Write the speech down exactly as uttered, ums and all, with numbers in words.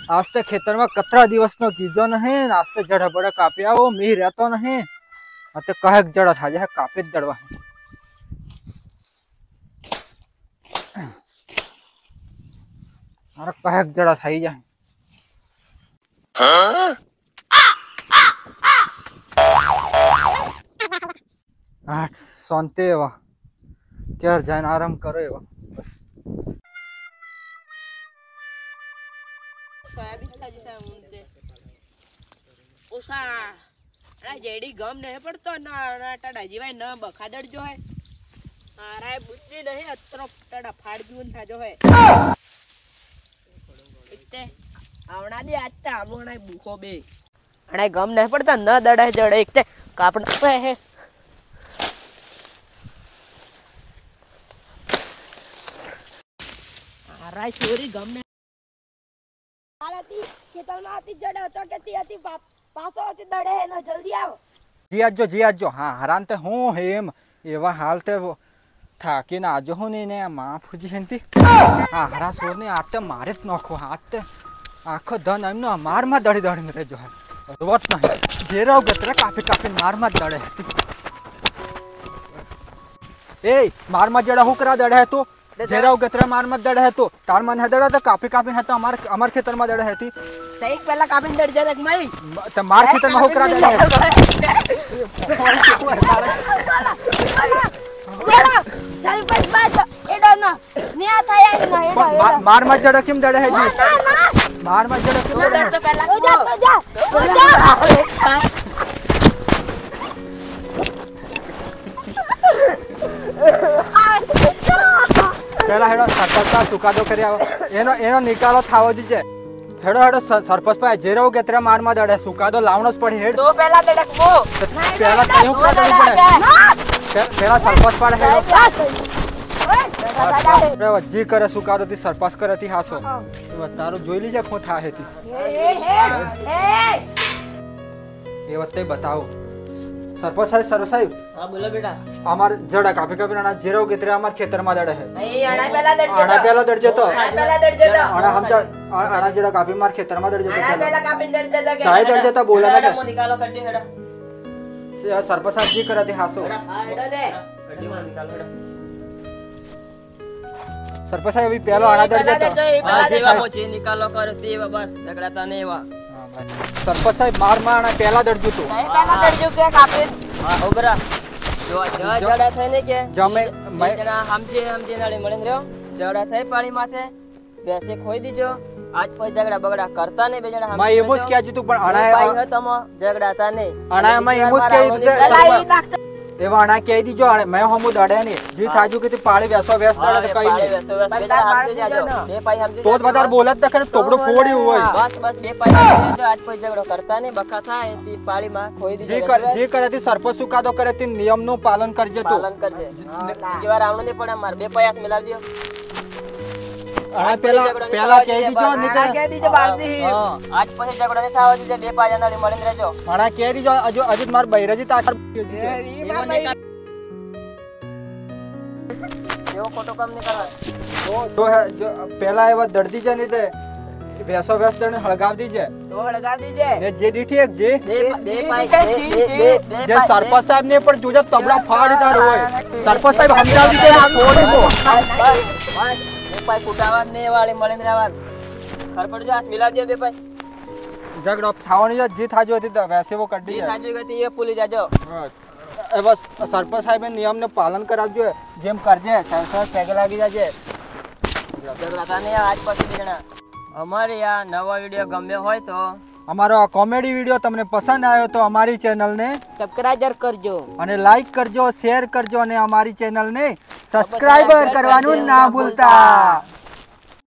आज तो खेतर में कतरा दिवस नो कीजो नहीं आज तो जड़ा बड़ा कापिया वो मी रहतो नहीं अते कहे जड़ा था जे कापे जड़वा अरे कहे जड़ा थाई जाए आठ सोनते वा क्या जान आराम करो वा बस उषा अरे जेडी गम नहीं पड़तो ना ना टड़ा जीवाय न बखादड़ जो है अरे बुद्धि नहीं अतरो टड़ा फाड़ जून था जो है इत्ते आवना दे आत्ता आवना भूखो बे अरे गम नहीं पड़ता न दड़ा जड़े इत्ते कापड़ पे है अरे छोरी गम ने आती खेतल में आती जड़े होता कहती आती पासो होती दड़े है ना जल्दी आओ जी आज जो जी आज जो हाँ हरान ते हूँ हेम एवा हाल ते वो था कि ना आज हो नहीं ने माँ फुजी हंती हाँ हरा सोर ने आते मारे तो नखो हाथ ते आँखों दन आम ना मार मार दड़ी दड़ी में रह जो है रोट नहीं जेरा गतरे काफी काफी मार मार दड़े ए मार मार जड़ा हुकरा दड़े है तो जेरा गतरे मार मत दड़े है तो तार मन है दड़ा तो काफी काफी है तो हमार हमार खेतर में दड़े है थी सही पहला काफी डर जाए तक मई तो मार खेतर में हुकरा दड़े है चल बस बस एडो ना निया था या ना एडो मार मत जड़ा किम दड़े है जी ना ना मार मत जड़ा किम दड़े है तो पहला हो जा हो जा हो जा पहला हेडो सरपंच का चुकादो करे आओ एनो एनो निकालो थावो दीजे हेडो हेडो सरपंच पे जेरो केतरा मार मा दड़े सुकादो लावणोच पड़ी हेड दो पहला दड़क वो पहला कयो कर पड़े पहला सरपंच पड़े हेडो अरे जी करे सुकादो ती सरपंच करे ती हासो तो तारो जोई लीजे खो था है ती ये बत्ते बताओ सरपंच साहब सरपंच साहब हां बोलो बेटा हमार जड़ा काफी काफी ना जेरो केतरा हमार खेतर में दड़े है नहीं आड़ा पहला दड़ जेतो आड़ा पहला दड़ जेतो आड़ा पहला दड़ जेतो आड़ा हम जा आड़ा जड़ा काफी मार खेतर में दड़ जेतो आड़ा पहला काफी दड़ जेतो काय दड़ जेता बोला ना मो निकालो कड्डी हेडा सरपंच साहब जी करते हासो हेडा दे कड्डी मार निकाल हेडा सरपंच साहब अभी पहला आड़ा दड़ जेतो पहला जेवा मोची निकालो करती बस झगड़ाता नहीं वा सरपंच साहब मार मार पहला दड़ जेतो नहीं पहला दड़ जो के काफी हां ओबरा जो जड़ा थे ने के जमे मैं जना हमजे हमजे नाले मळीन रहो जड़ा थे पानी माथे वैसे खोई दीजो आज कोई झगड़ा बगड़ा करता नहीं बेजना हम मैं एमोस क्या जी तू पण अणा है तम झगड़ाता नहीं अणा मैं एमोस क्या जी एवा अणा क्या दी जो मैं हमो दड़े नहीं जी थाजू के पाळे वैसो वैस दड़े कई नहीं बेटा हाथ जाजो बे पाई हमजे तोत बदार बोलत तक तोबड़ो फोड़ी हुई बस बस बे पाई जो आज कोई झगड़ो करता नहीं बका था एती पाड़ी मां खोई दी जी कर जी करती सरपंच सुकादो करती नियम नो पालन करजे तो पालन करजे जीवा रावण ने पड़ा मार बे पायास मिला दियो अणा पहला पहला कह दी जो नहीं कह दी जो बालदी हां आज पछे झगड़ो ने थाव दी बे पाया नाली मळीन रेजो अणा कह दी जो अजो अजित मार बैराजी ताकर जो फोटो कम नहीं करवा तो है जो पहला है वो दर्दी जे नहीं दे वैसो वैस दने हड़गाव दीजे तो हड़गा दीजे ने जे डी ठीक जे बे पाई बे जे सरपंच साहब ने पर जुजा तबड़ा फाड़ इधर होए सरपंच साहब हम जाल दीजे फोड़ को बे पाई कुटावा ने वाले मळीन रेवा खरपड़ जो हाथ मिला दियो बे पाई झगड़ा थावनी जा जी थाजो थी वैसे वो कर दी जी थाजो गती ये पुलिस जाजो ए बस सरपंच साहब ने नियम ने पालन करावजो जेम करजे सरपंच पैग लागी जाजे झगड़ा नहीं आज પછી દેણા અમારે આ નવા વિડિયો ગમ્યો હોય તો અમારો આ કોમેડી વિડિયો તમને પસંદ આવ્યો તો અમારી ચેનલ ને સબસ્ક્રાઇબ કરજો અને લાઈક કરજો શેર કરજો અને અમારી ચેનલ ને સબસ્ક્રાઇબર કરવાનું ના ભૂલતા।